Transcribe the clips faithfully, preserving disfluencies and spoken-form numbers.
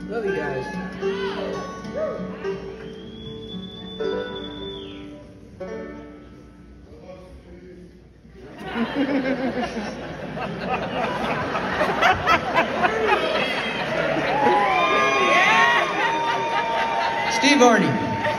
Love you guys. Steve Arney.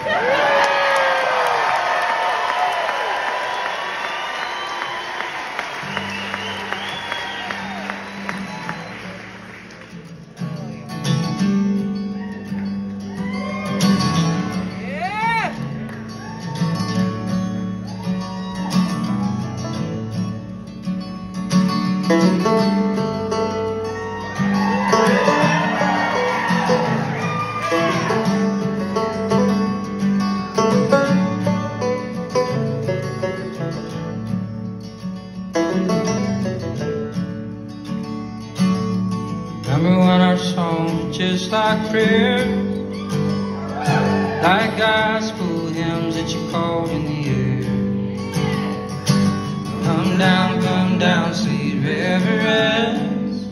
Remember when our songs were just like prayer, like gospel hymns that you called in the air. Come down, come down, sweet reverence,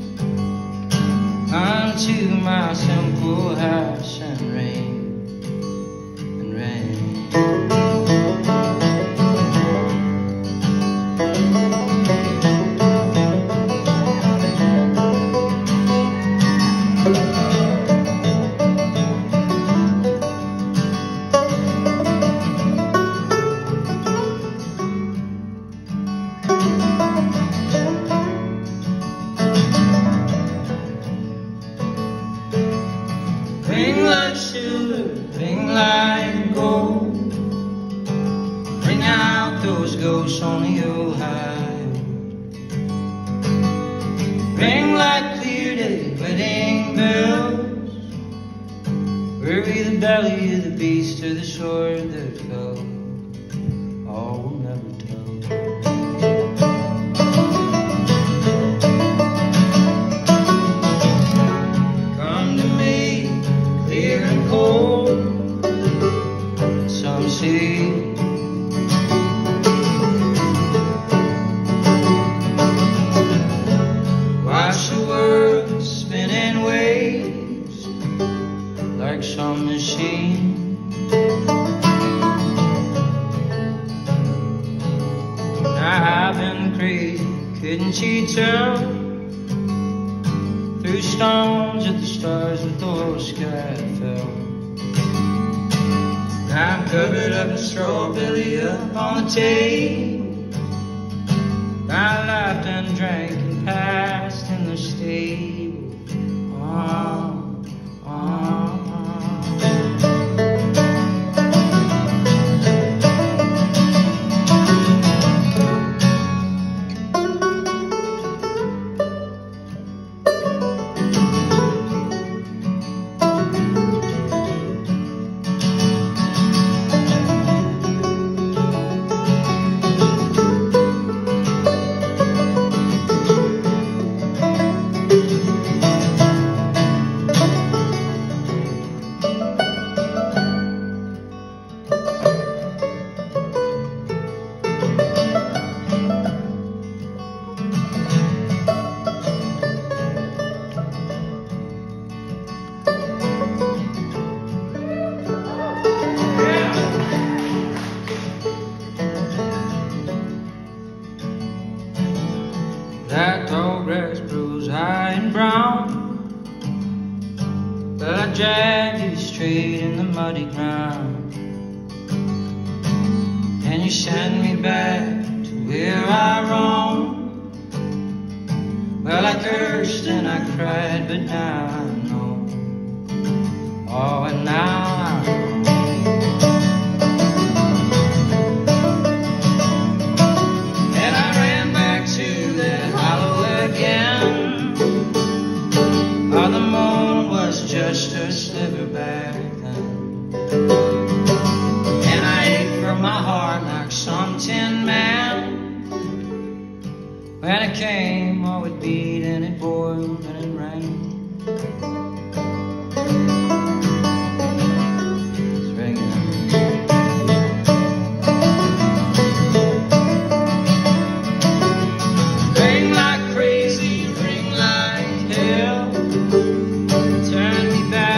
unto my simple house and reign, and reign. Ring like silver, ring like gold, bring out those ghosts on the old highway. Ring like clear day wedding bells, worry the belly of the beast or the sword that fell. All will never tell. Some say watch the world spinning waves like some machine. I've been crazy, couldn't you tell? Through stones at the stars with the whole sky fell. I'm covered up in straw, belly up on the table. I laughed and drank and passed in the stable. Oh, oh, oh. That tall grass grows high and brown, but I drag you straight in the muddy ground, and you send me back to where I roam. Well, I cursed and I cried, but now I know. Oh, and now I know. Just a sliver back then, and I ate from my heart like some tin man. When it came, oh, it beat and it boiled and it rained. It's ringing. Ring like crazy, ring like hell. Turn me back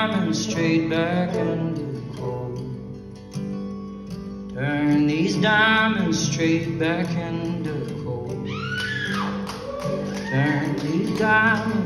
diamonds straight back into the cold. Turn these diamonds straight back into the cold. Turn these diamonds